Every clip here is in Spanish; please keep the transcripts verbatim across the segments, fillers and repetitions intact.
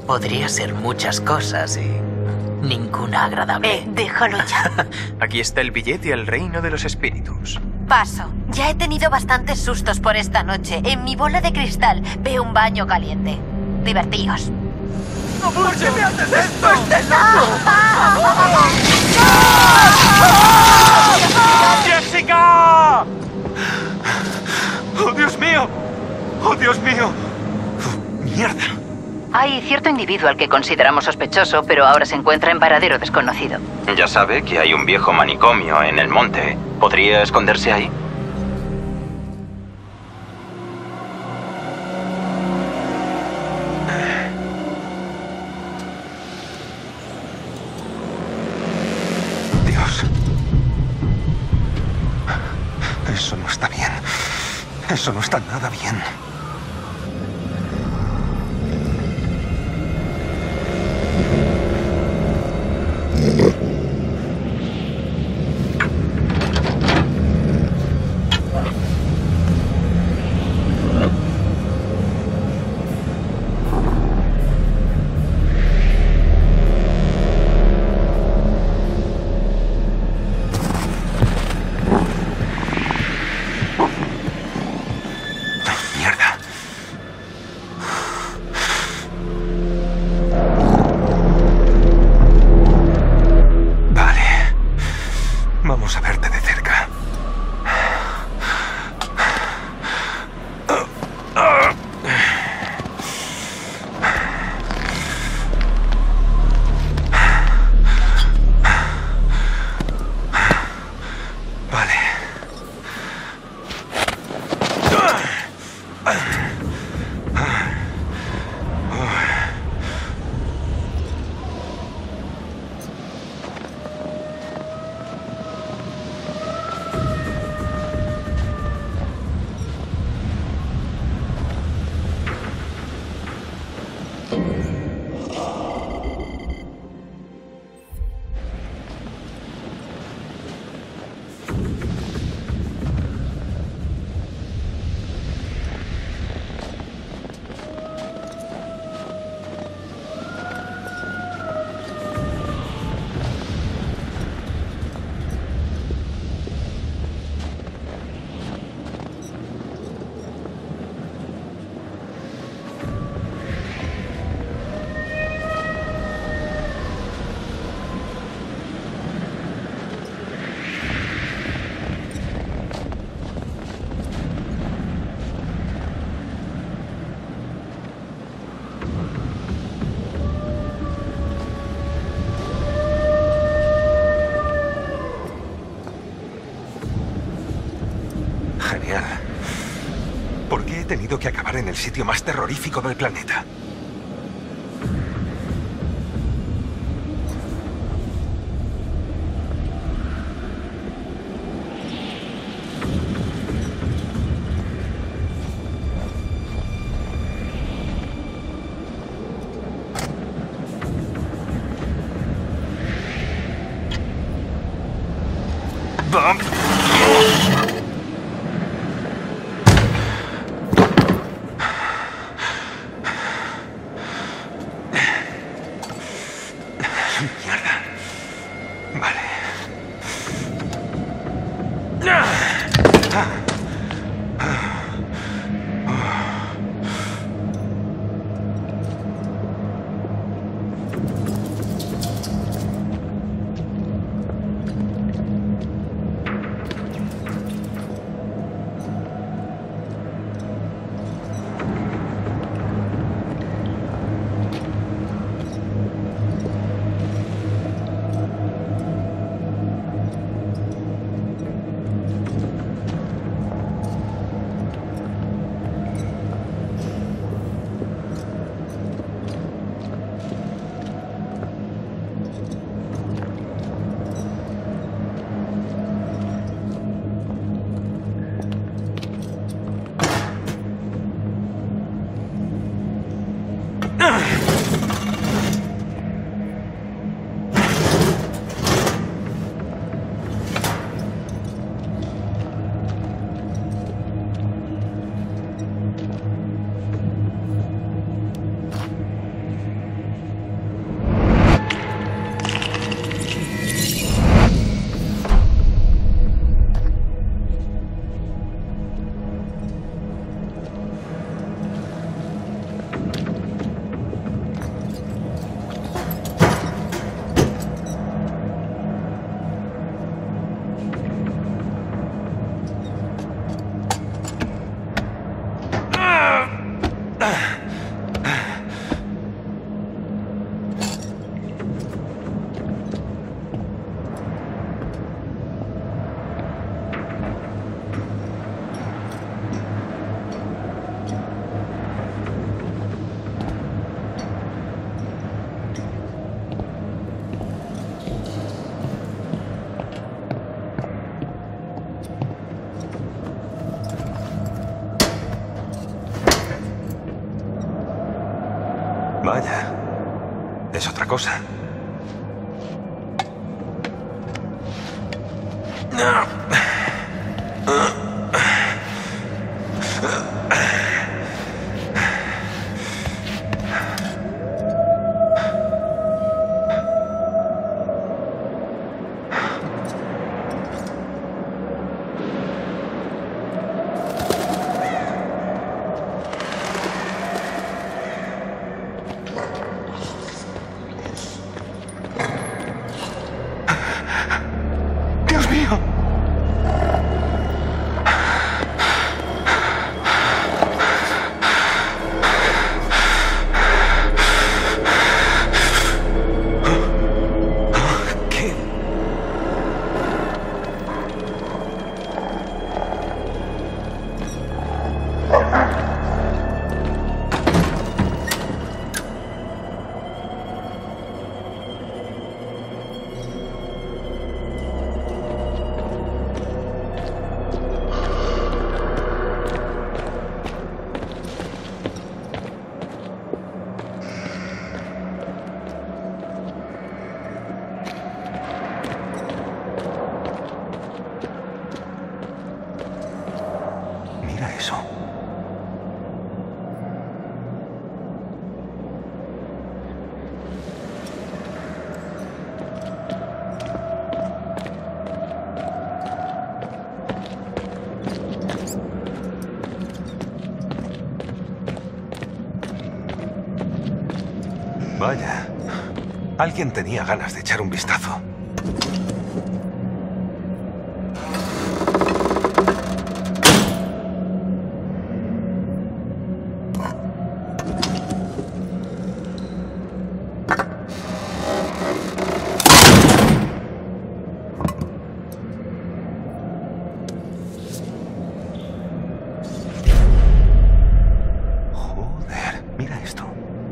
Podría ser muchas cosas y ninguna agradable. Eh, déjalo ya. Aquí está el billete al reino de los espíritus. Paso. Ya he tenido bastantes sustos por esta noche. En mi bola de cristal veo un baño caliente. Divertíos. ¿Por qué me haces esto? ¡Este loco! ¡Jessica! ¡Oh, Dios mío! ¡Oh, Dios mío! Oh, ¡mierda! Hay cierto individuo al que consideramos sospechoso, pero ahora se encuentra en paradero desconocido. Ya sabe que hay un viejo manicomio en el monte. ¿Podría esconderse ahí? Dios. Eso no está bien. Eso no está nada bien. Vamos a verte de cerca. Vale. Genial. ¿Por qué he tenido que acabar en el sitio más terrorífico del planeta? ¡Bum! Mierda. Vale. Vaya, es otra cosa. ¡Dios mío! ¿Qué? Mira eso. Vaya, alguien tenía ganas de echar un vistazo. Joder, mira esto.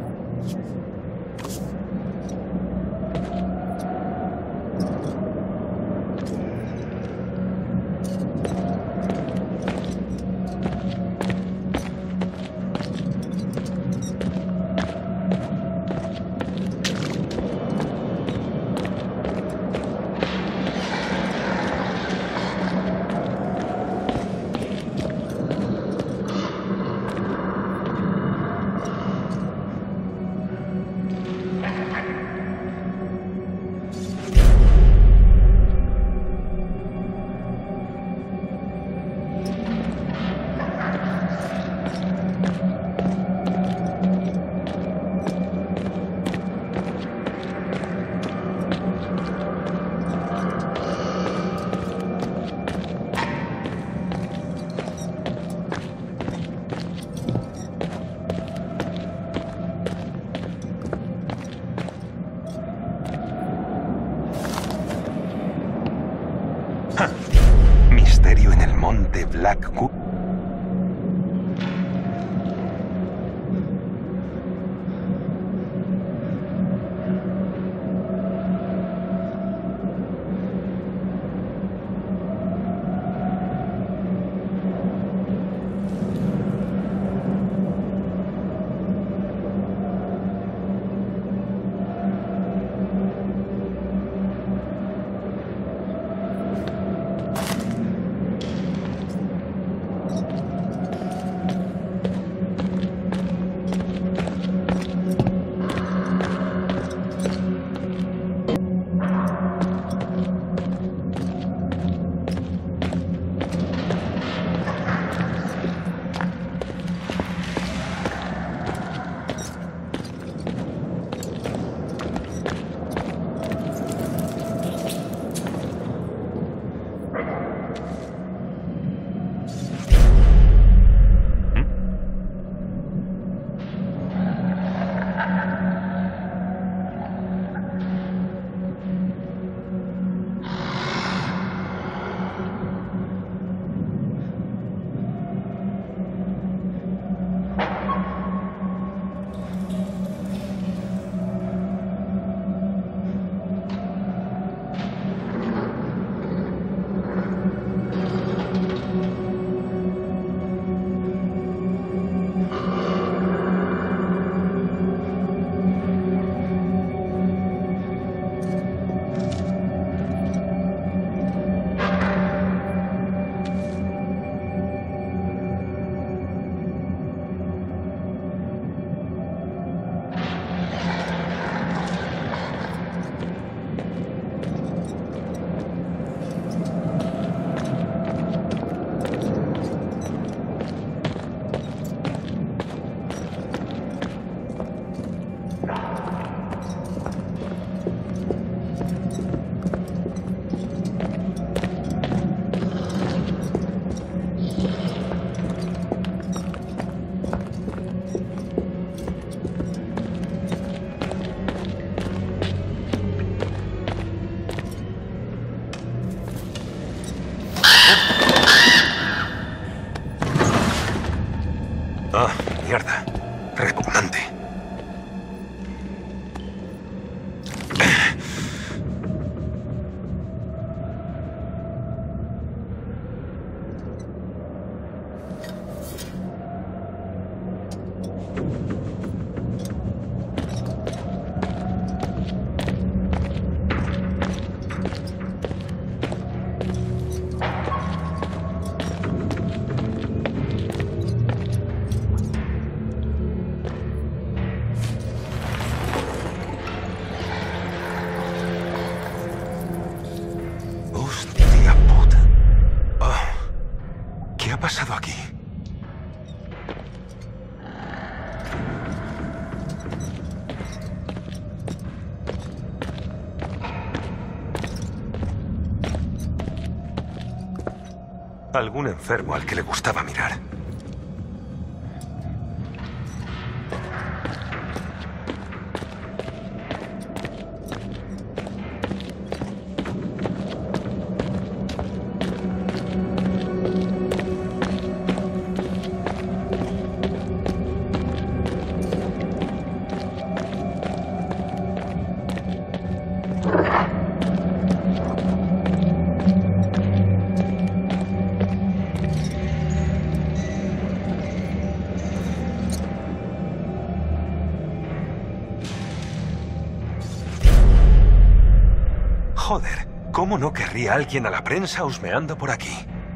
Misterio en el monte Blackwood. Ah, mierda. Repugnante. Hostia puta. Oh, ¿qué ha pasado aquí? Algún enfermo al que le gustaba mirar. Joder, ¿cómo no querría alguien a la prensa husmeando por aquí?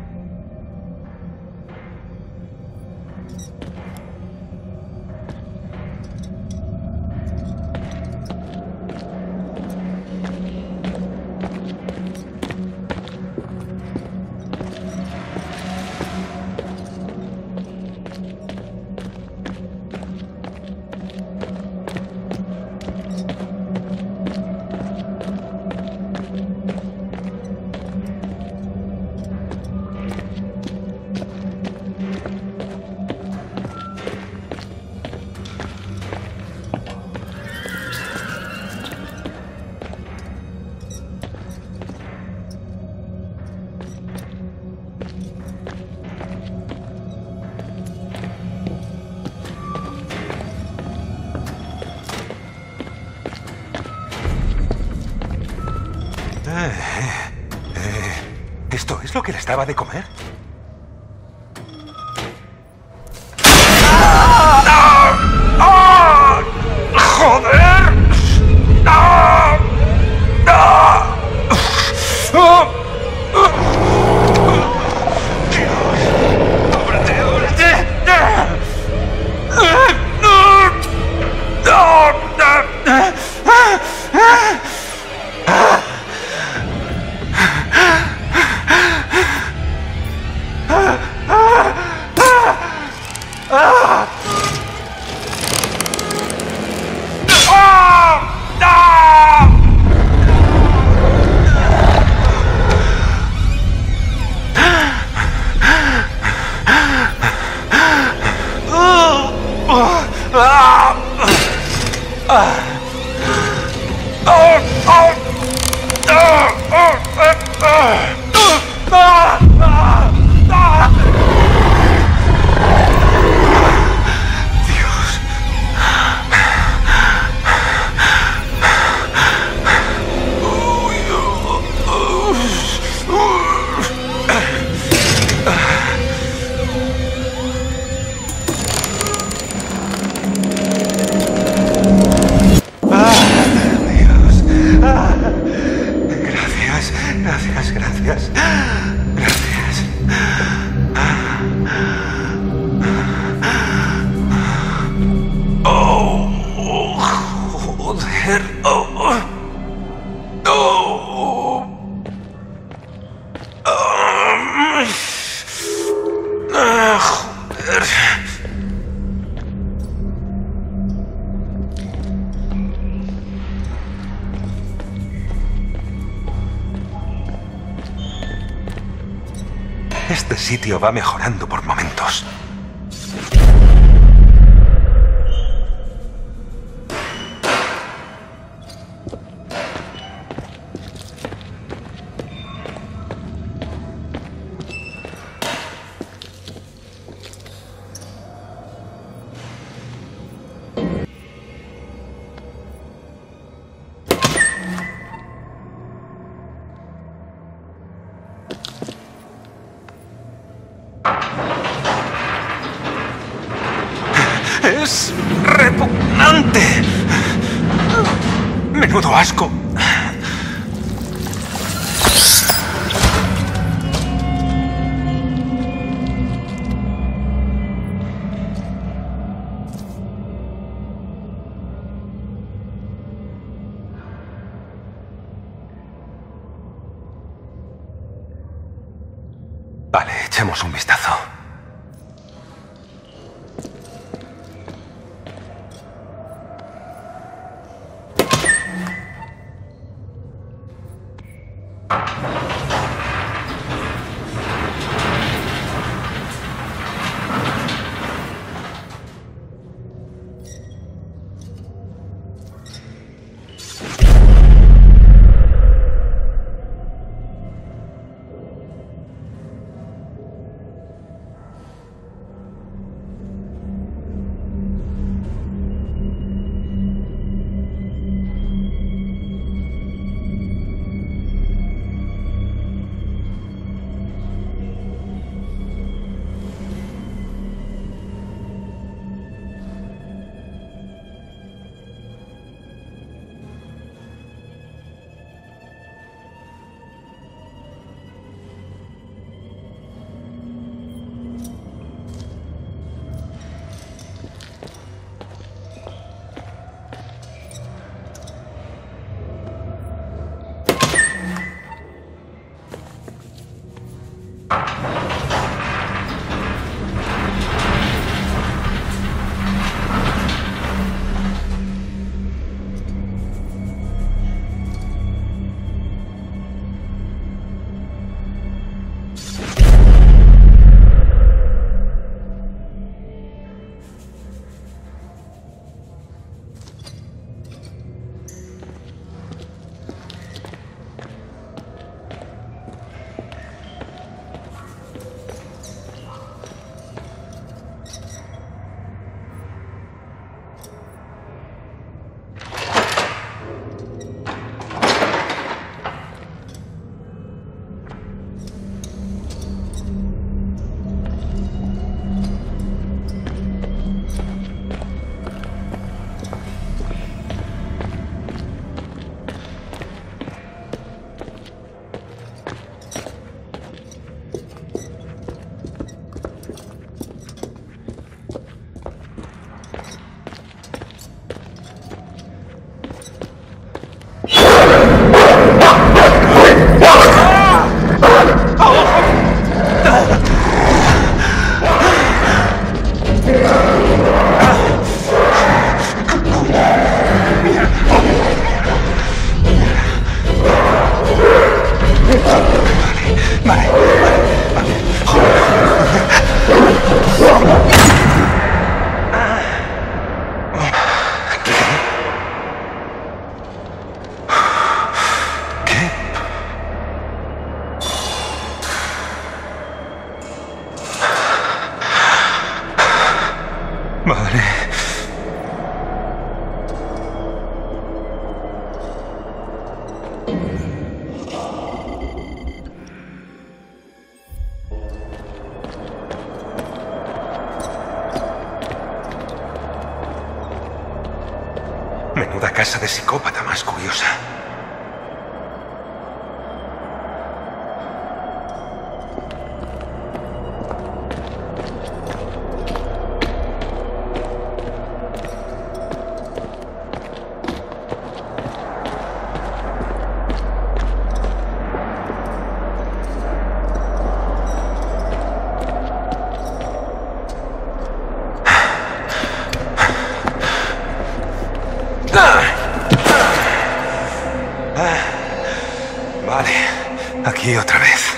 Eh, eh, ¿Esto es lo que les daba de comer? ¡Ah! ¡Ah! ¡Joder! ¡Ah! ¡Ah! ¡Ah! Gracias, gracias. Gracias. Oh, joder. Oh, oh. Um, ah, joder. Este sitio va mejorando por momentos. más repugnante. Menudo asco. Vale, echemos un vistazo. Menuda casa de psicópata más curiosa. Vale, aquí otra vez.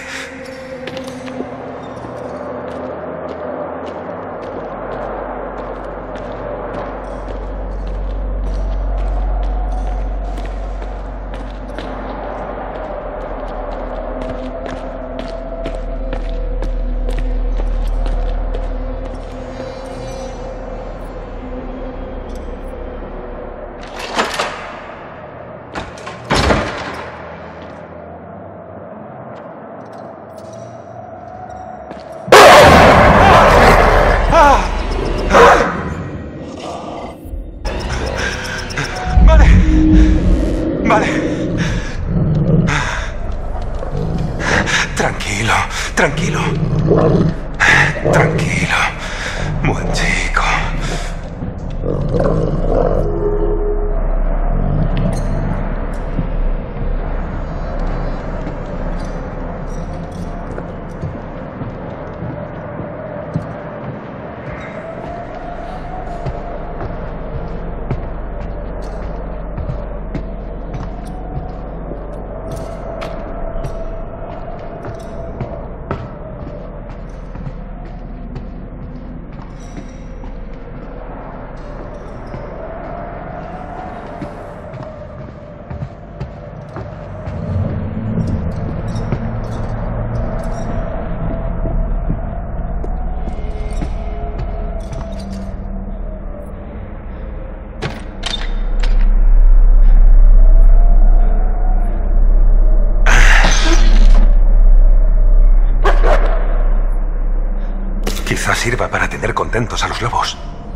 esa sirva para tener contentos a los lobos.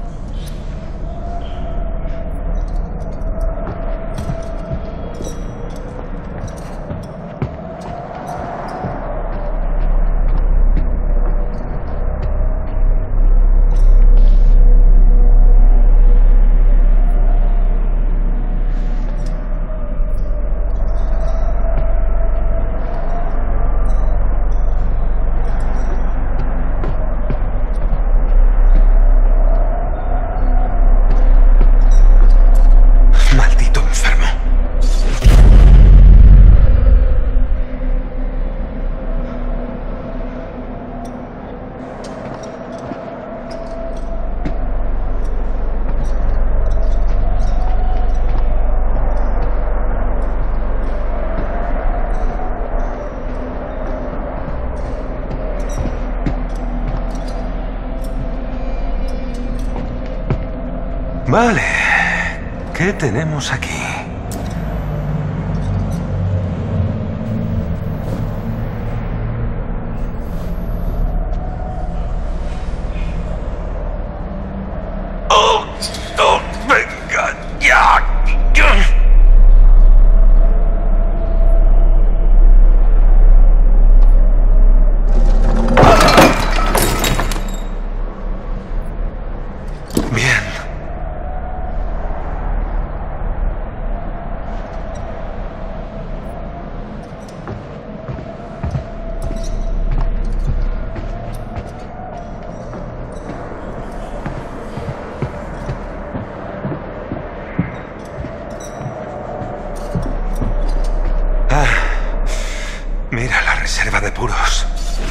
Vale, ¿qué tenemos aquí? ¡Oh! ¡Oh! ¡Venga! ¡Ya! Bien. Mira la reserva de puros.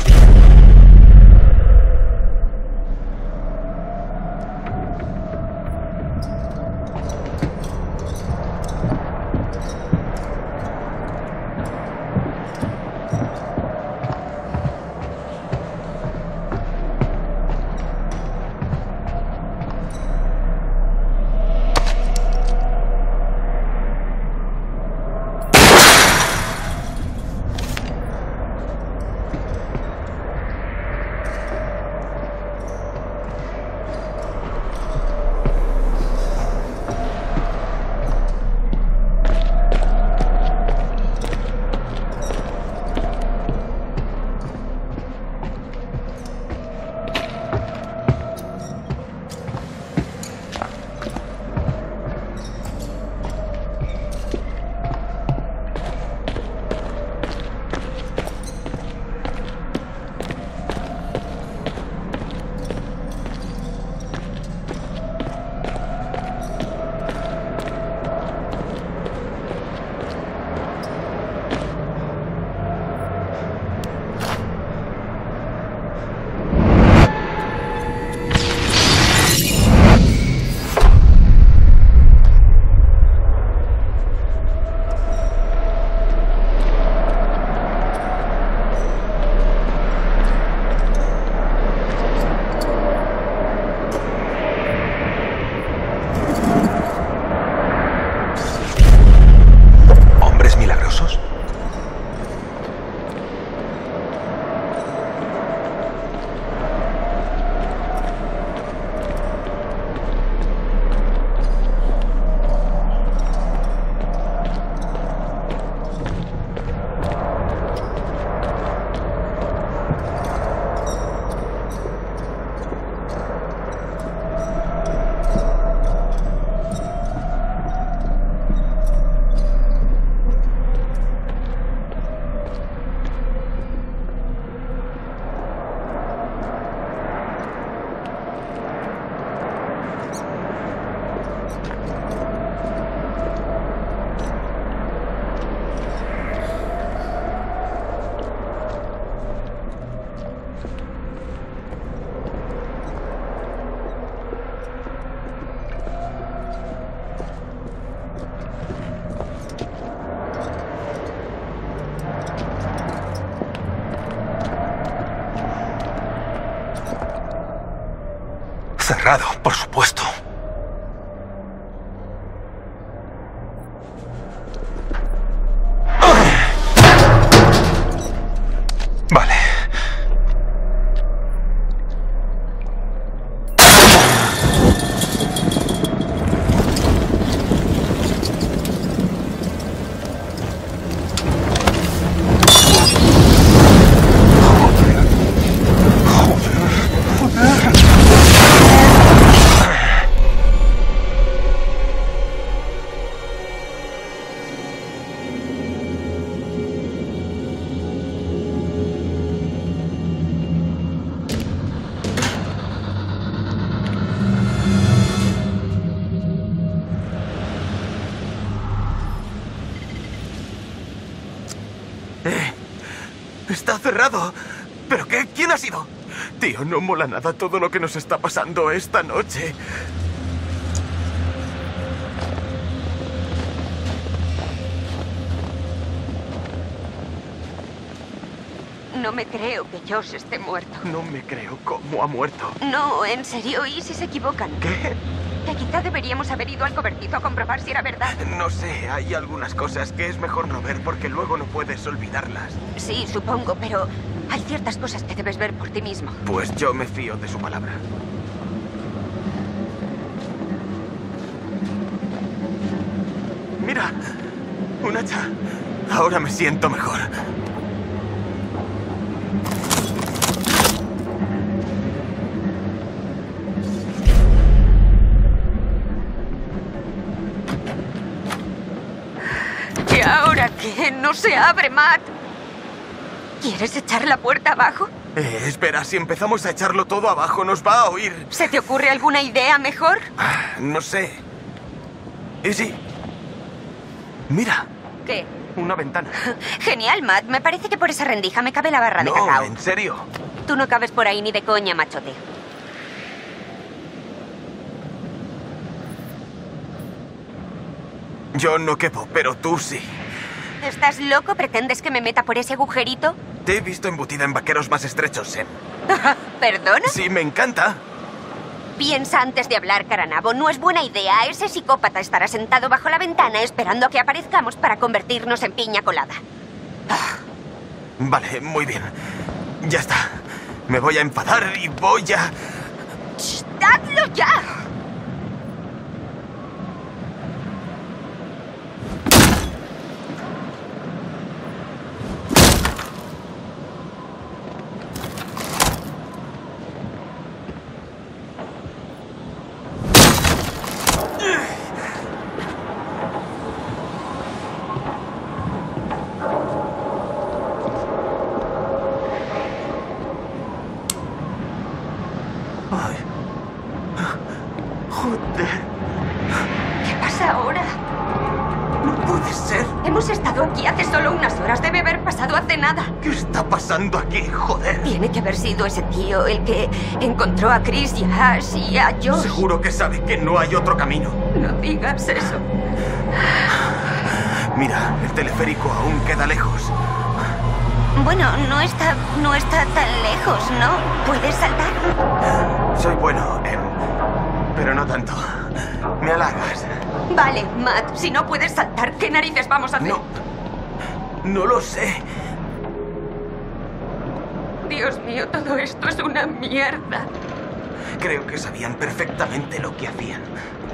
Cerrado, por supuesto. Vale. Está cerrado. ¿Pero qué? ¿Quién ha sido? Tío, no mola nada todo lo que nos está pasando esta noche. No me creo que Josh esté muerto. No me creo cómo ha muerto. No, en serio, ¿y si se equivocan? ¿Qué? Que quizá deberíamos haber ido al cobertizo a comprobar si era verdad. No sé, hay algunas cosas que es mejor no ver porque luego no puedes olvidarlas. Sí, supongo, pero hay ciertas cosas que debes ver por ti mismo. Pues yo me fío de su palabra. Mira, un hacha. Ahora me siento mejor. ¿Y ahora qué? No se abre, Matt. ¿Quieres echar la puerta abajo? Eh, espera, si empezamos a echarlo todo abajo, nos va a oír. ¿Se te ocurre alguna idea mejor? Ah, no sé. ¿Y sí? Mira. ¿Qué? Una ventana. Genial, Matt. Me parece que por esa rendija me cabe la barra de No, cacao. ¿en serio? Tú no cabes por ahí ni de coña, machote. Yo no quepo, pero tú sí. ¿Estás loco? ¿Pretendes que me meta por ese agujerito? Te he visto embutida en vaqueros más estrechos, Sam. ¿Perdona? Sí, me encanta. Piensa antes de hablar, Caranabo. No es buena idea. Ese psicópata estará sentado bajo la ventana esperando a que aparezcamos para convertirnos en piña colada. Vale, muy bien. Ya está. Me voy a enfadar y voy a... ¡Shh! ¡Hazlo ya! Ay. Joder. ¿Qué pasa ahora? No puede ser. Hemos estado aquí hace solo unas horas. Debe haber pasado hace nada. ¿Qué está pasando aquí? Joder. Tiene que haber sido ese tío el que encontró a Chris y a Ash y a Josh. Seguro que sabe que no hay otro camino. No digas eso. Mira, el teleférico aún queda lejos. Bueno, no está, no está tan lejos, ¿no? ¿Puedes saltar? Soy bueno, em, pero no tanto. Me halagas. Vale, Matt, si no puedes saltar, ¿qué narices vamos a hacer? No. No lo sé. Dios mío, todo esto es una mierda. Creo que sabían perfectamente lo que hacían.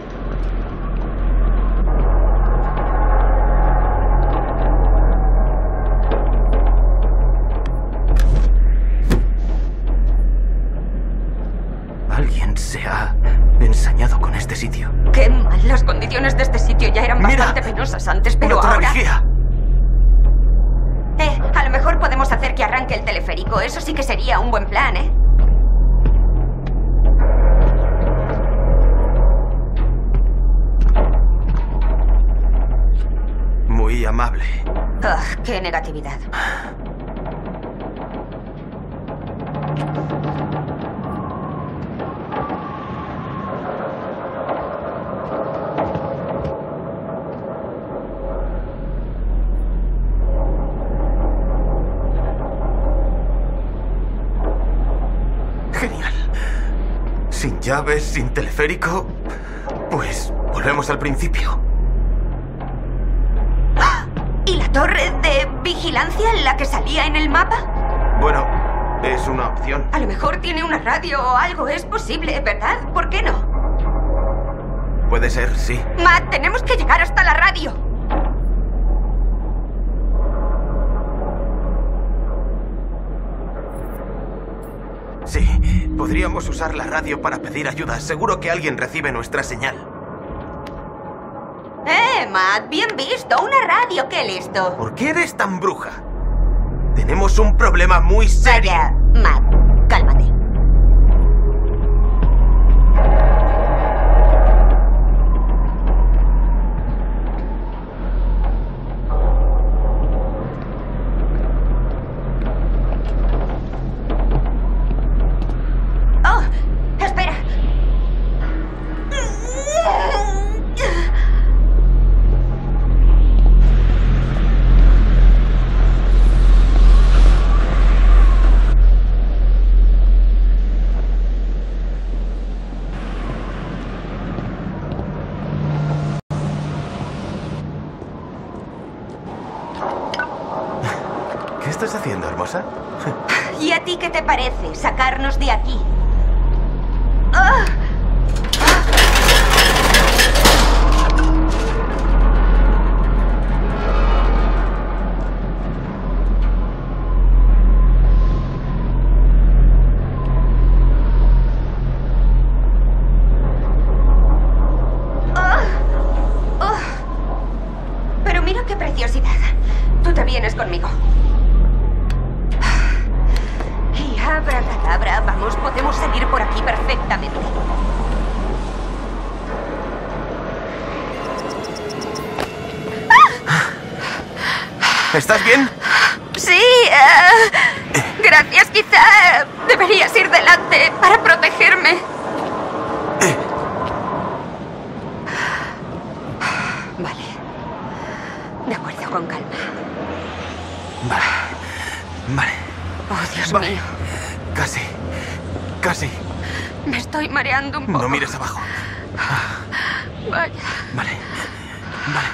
Alguien se ha ensañado con este sitio. Qué mal, las condiciones de este sitio ya eran Mira, bastante penosas antes, pero ¡Una ahora... vigía! Eh, a lo mejor podemos hacer que arranque el teleférico. Eso sí que sería un buen plan, ¿eh? Muy amable. Ugh, qué negatividad. Genial. Sin llaves, sin teleférico, pues volvemos al principio. ¿Y la torre de vigilancia, la que salía en el mapa? Bueno, es una opción. A lo mejor tiene una radio o algo. Es posible, ¿verdad? ¿Por qué no? Puede ser, sí. Matt, tenemos que llegar hasta la radio. Sí, podríamos usar la radio para pedir ayuda. Seguro que alguien recibe nuestra señal. Eh, Matt, bien visto. Una radio, qué listo. ¿Por qué eres tan bruja? Tenemos un problema muy serio. Vaya, Matt, cálmate. estás haciendo, hermosa? ¿Y a ti qué te parece sacarnos de aquí? ¡Ah! Conmigo. Y abracadabra, vamos, podemos seguir por aquí perfectamente. ¿Estás bien? Sí, uh, gracias. Quizá deberías ir delante para protegerme. Vale. De acuerdo, con calma. Vale. Vale. Oh, Dios vale. mío. Casi. Casi. Me estoy mareando un poco. No mires abajo. Vaya. Vale. Vale.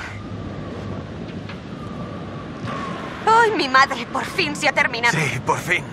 ¡Ay, mi madre! Por fin se ha terminado. Sí, por fin.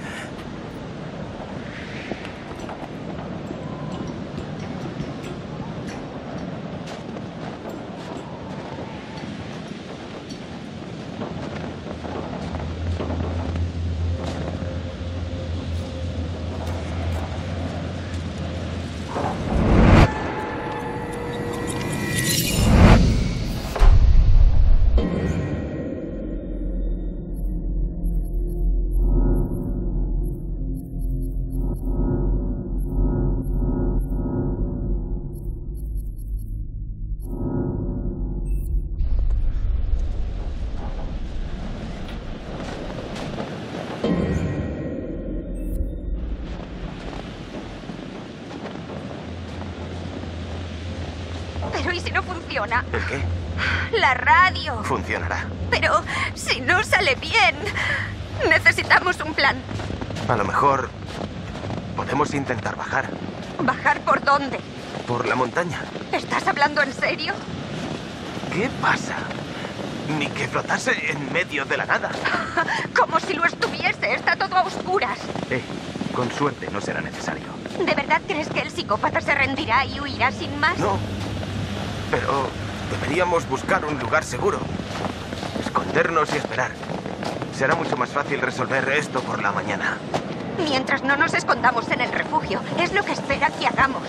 Pero ¿y si no funciona? ¿El qué? La radio. Funcionará. Pero si no sale bien, necesitamos un plan. A lo mejor podemos intentar bajar. ¿Bajar por dónde? Por la montaña. ¿Estás hablando en serio? ¿Qué pasa? Ni que flotase en medio de la nada. Como si lo estuviese. Está todo a oscuras. Eh, con suerte no será necesario. ¿De verdad crees que el psicópata se rendirá y huirá sin más? No. Pero deberíamos buscar un lugar seguro. Escondernos y esperar. Será mucho más fácil resolver esto por la mañana. Mientras no nos escondamos en el refugio. Es lo que espera que hagamos.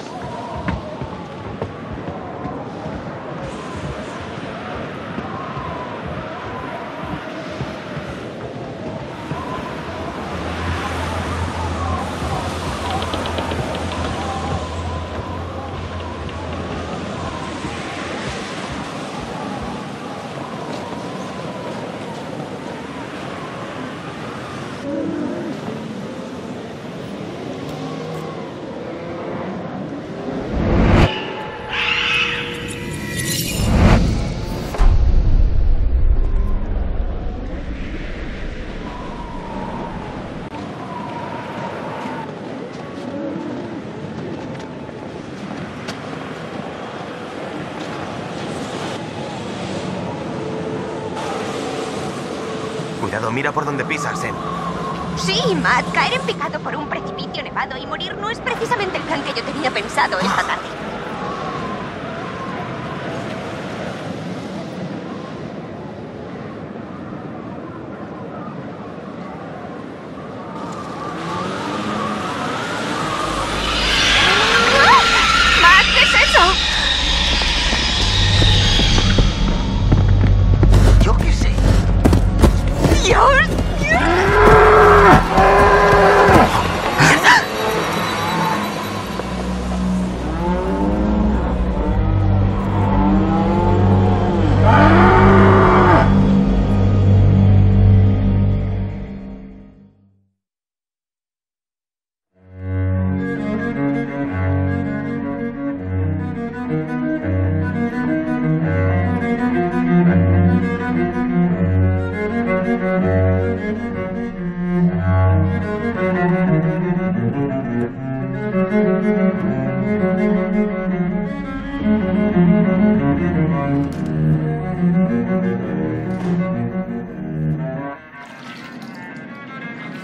Cuidado, mira por dónde pisas, Em. Sí, Matt, caer en picado por un precipicio nevado y morir no es precisamente el plan que yo tenía pensado esta tarde. ¡Matt, qué es eso! Yo qué sé. ¡Dios!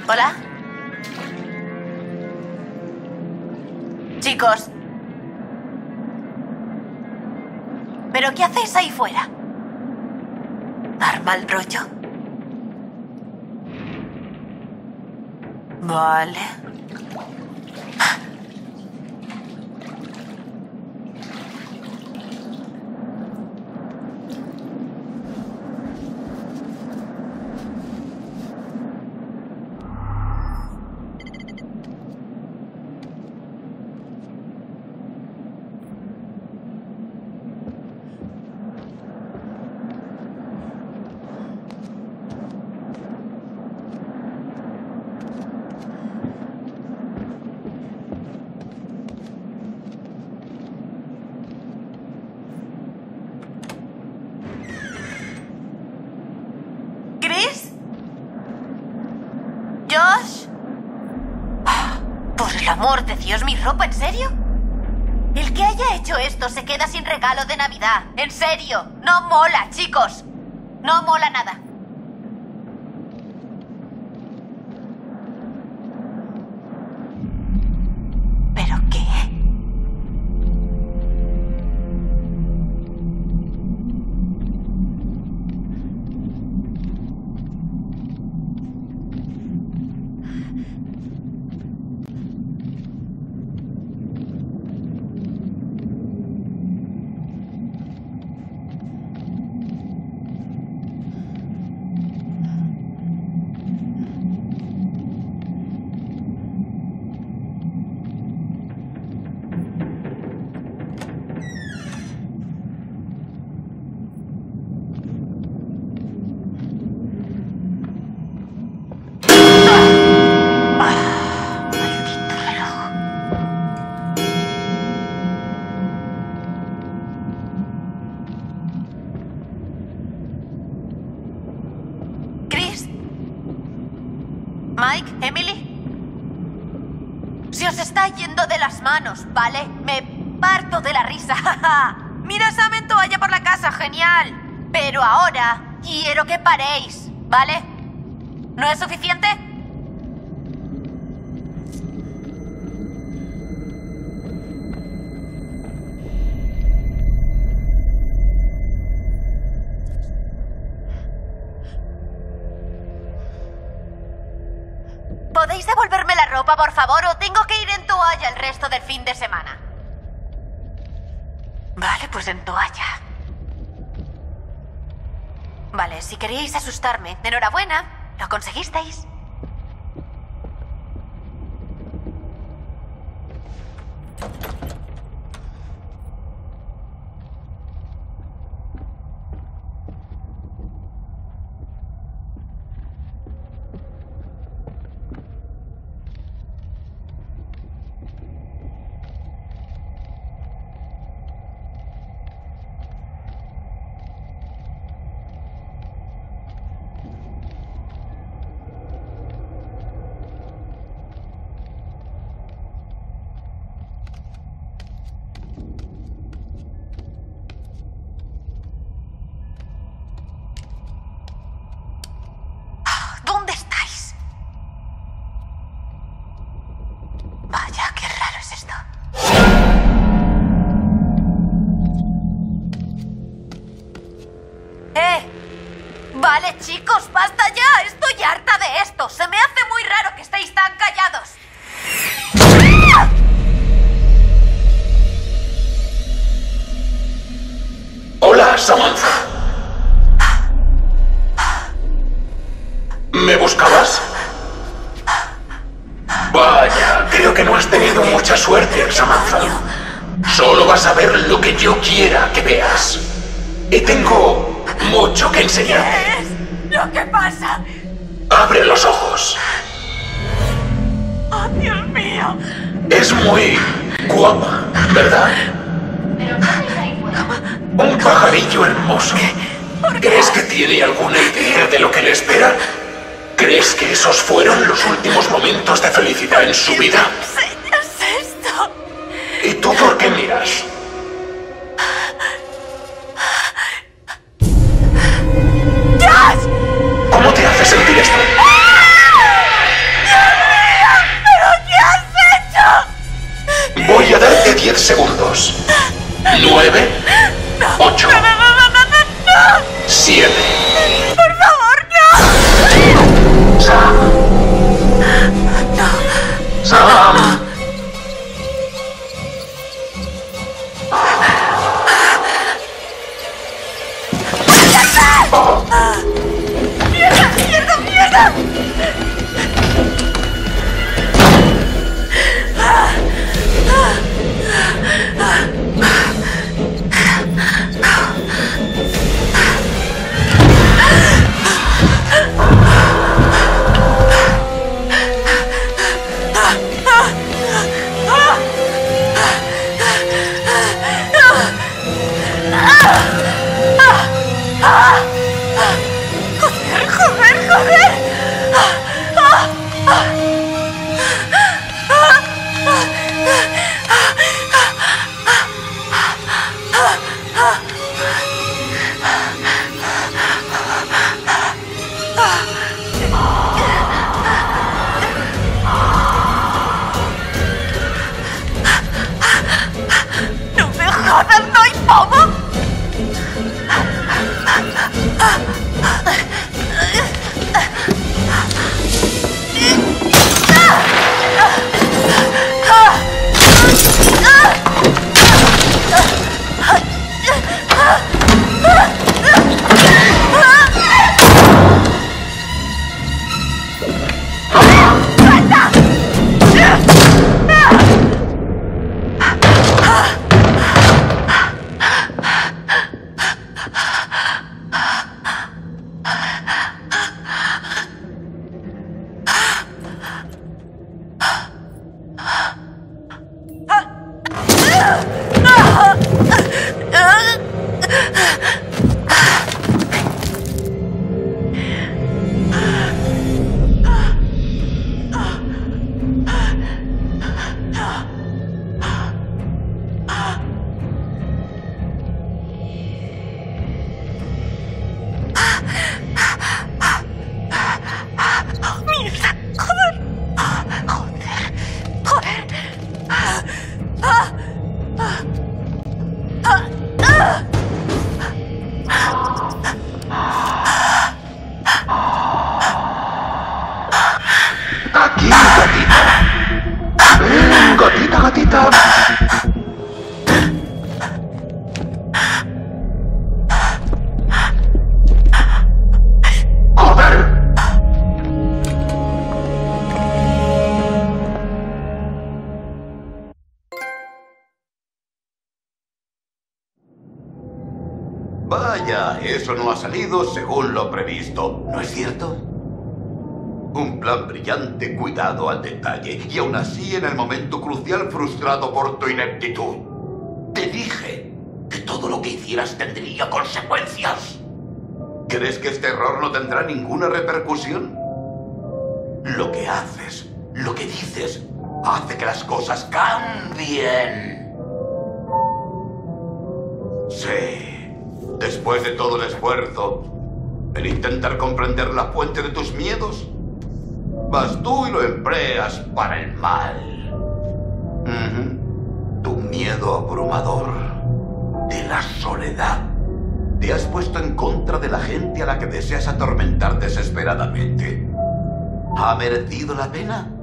¿Hola? Chicos. ¿Pero qué hacéis ahí fuera? ¿Dar mal rollo? Vale. ¿Josh? Por el amor de Dios, ¿mi ropa? ¿En serio? El que haya hecho esto se queda sin regalo de Navidad. En serio, no mola, chicos. No mola nada. ¿Pero qué? Mike, Emily. Se os está yendo de las manos, ¿vale? Me parto de la risa. Mira a Sam en toalla por la casa, genial. Pero ahora quiero que paréis, ¿vale? ¿No es suficiente? ¿Podéis devolverme la ropa, por favor, o tengo que ir en toalla el resto del fin de semana? Vale, pues en toalla. Vale, si queríais asustarme, enhorabuena, lo conseguisteis. ¿Dónde estáis? Vaya, qué raro es esto. ¡Eh! Vale, chicos, basta ya. Estoy harta de esto. Se me hace muy raro que estéis tan callados. Hola, Samantha. ¿Me buscabas? Vaya, creo que no has tenido mucha suerte, Samantha. Solo vas a ver lo que yo quiera que veas. Y tengo mucho que enseñarte. ¿Qué es lo que pasa? Abre los ojos. ¡Oh, Dios mío! Es muy guapa, ¿verdad? Un pajarillo hermoso. ¿Crees que tiene alguna idea de lo que le espera? ¿Crees que esos fueron los últimos momentos de felicidad en su vida? ¿Qué es esto? ¿Y tú por qué miras? ¡Josh! ¿Cómo te hace sentir esto? segundos. Nueve. Ocho. Siete. ¡Por favor, no! Sam. Sam. ¡Mierda, mierda, mierda! ¡Joder, joder, joder! ¡No me jodas, no hay pomo! Aquí, gatita. Ven, gatita, gatita. ¡Joder! Vaya, eso no ha salido según lo previsto, ¿no es cierto? Un plan brillante, cuidado al detalle, y aún así en el momento crucial frustrado por tu ineptitud. Te dije que todo lo que hicieras tendría consecuencias. ¿Crees que este error no tendrá ninguna repercusión? Lo que haces, lo que dices, hace que las cosas cambien. Sí, después de todo el esfuerzo, el intentar comprender la fuente de tus miedos, vas tú y lo empleas para el mal. Uh-huh. Tu miedo abrumador de la soledad. Te has puesto en contra de la gente a la que deseas atormentar desesperadamente. ¿Ha merecido la pena?